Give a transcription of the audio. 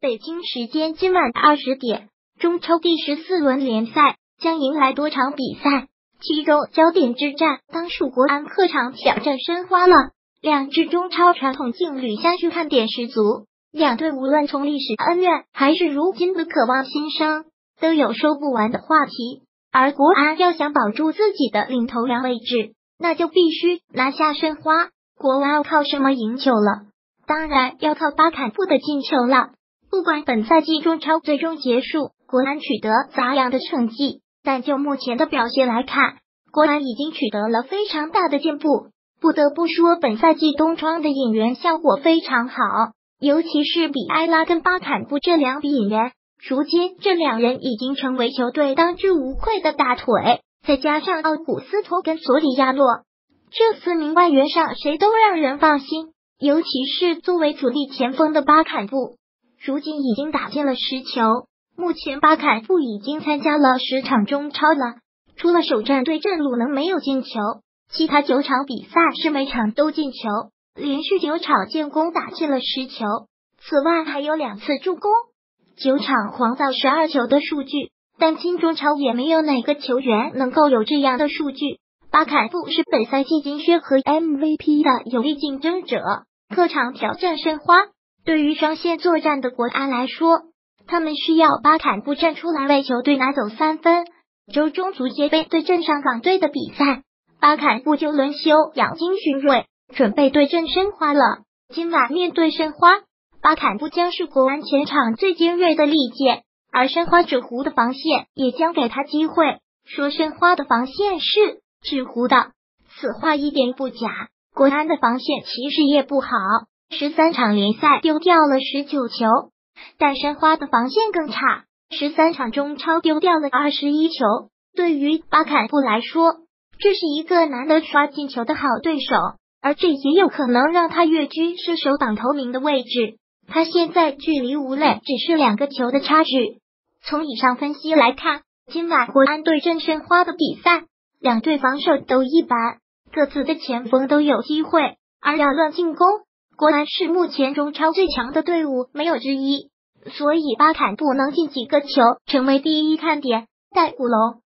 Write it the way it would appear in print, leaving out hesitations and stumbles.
北京时间今晚20点，中超第14轮联赛将迎来多场比赛，其中焦点之战当属国安客场挑战申花了。两支中超传统劲旅相续看点十足，两队无论从历史恩怨还是如今的渴望新生，都有说不完的话题。而国安要想保住自己的领头羊位置，那就必须拿下申花。国安要靠什么赢球了？当然要靠巴坎布的进球了。不管本赛季中超最终结束，国安取得咋样的成绩，但就目前的表现来看，国安已经取得了非常大的进步。不得不说，本赛季东窗的引援效果非常好，尤其是比埃拉跟巴坎布这两笔引援，如今这两人已经成为球队当之无愧的大腿，再加上奥古斯托跟索里亚诺，这4名外援上谁都让人放心，尤其是作为主力前锋的巴坎布，如今已经打进了10球。目前巴坎布已经参加了10场中超了，除了首战对阵鲁能没有进球，其他9场比赛是每场都进球，连续9场建功打进了10球，此外还有2次助攻，9场狂造12球的数据，但今中超也没有哪个球员能够有这样的数据。巴坎布是本赛季金靴和 MVP 的有力竞争者，客场挑战申花。对于双线作战的国安来说，他们需要巴坎布站出来为球队拿走3分。周中足协杯对阵上港队的比赛，巴坎布就轮休养精蓄锐，准备对阵申花了。今晚面对申花，巴坎布将是国安前场最尖锐的利剑，而申花纸糊的防线也将给他机会。说申花的防线是纸糊的，此话一点不假。国安的防线其实也不好，13场联赛丢掉了19球，但申花的防线更差，13场中超丢掉了21球。对于巴坎布来说，这是一个难得刷进球的好对手，而这也有可能让他跃居射手榜头名的位置。他现在距离吴磊只是2个球的差距。从以上分析来看，今晚国安对阵申花的比赛，两队防守都一般，各自的前锋都有机会，而要论进攻，国安是目前中超最强的队伍，没有之一。所以巴坎布能进几个球，成为第一看点。带古龙